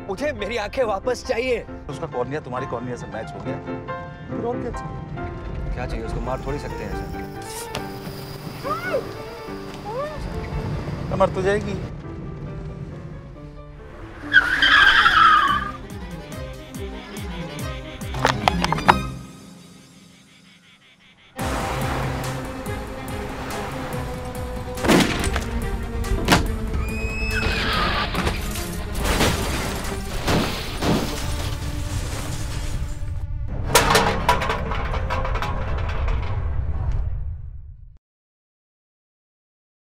मुझे मेरी आंखें वापस चाहिए। उसका कॉर्निया तुम्हारी कॉर्निया से मैच हो गया, फिर और क्या चाहिए? क्या चाहिए? उसको मार थोड़ी सकते हैं सर। मर तो जाएगी।